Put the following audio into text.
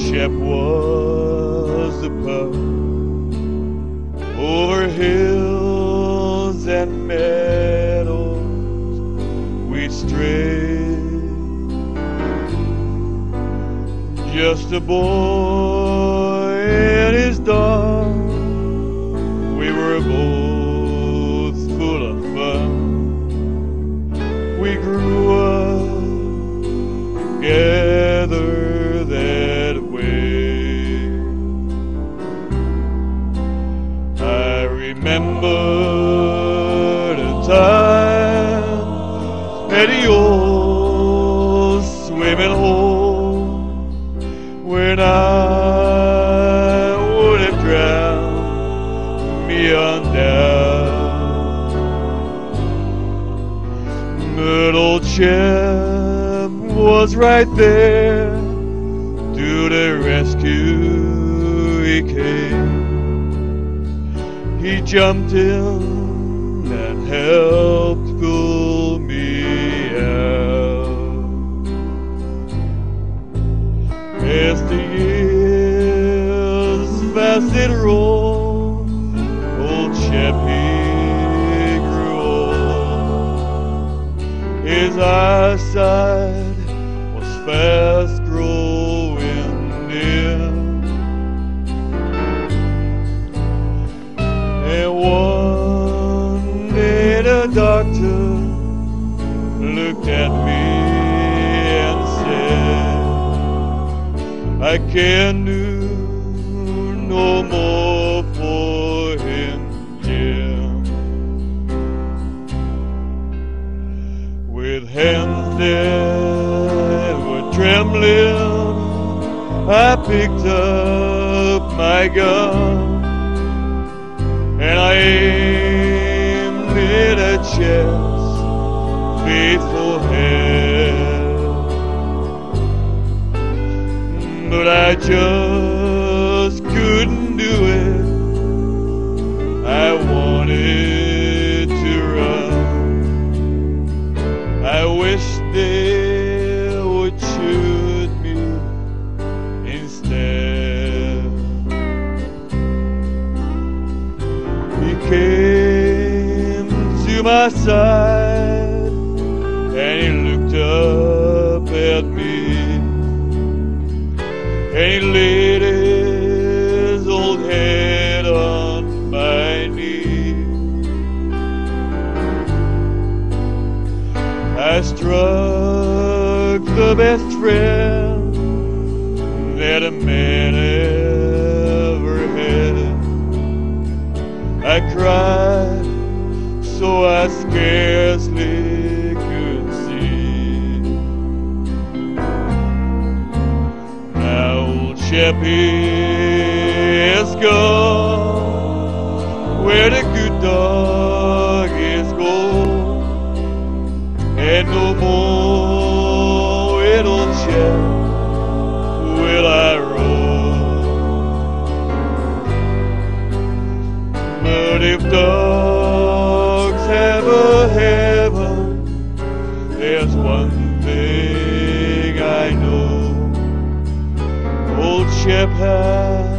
Shep was the pup. Over hills and meadows we'd stray, just a boy and his dog. We were both full of fun. We grew up together that way. I remember the time at the old swimming hole when I would have drowned me on down. But old Shep was right there. To the rescue he came. He jumped in and helped pull me out. As the years fast it rolled, old Shep he grew old. His eyesight was fast growing dim, and one day the doctor looked at me and said, I can't do no more for him, Jim. With hands that were trembling, I picked up my gun and I aimed it at Shep's faithful head. But I just couldn't do it. I wanted to run. I wish they would shoot me instead. He came to my side and he looked up at me, and he laid his old head on my knee. I struck the best friend that a man ever had. I cried so I scarcely could see. Now old Shep is gone where the good dog is gone, and no more with old Shep will I roam. But if dogs have a heaven, there's one thing I know: old Shep has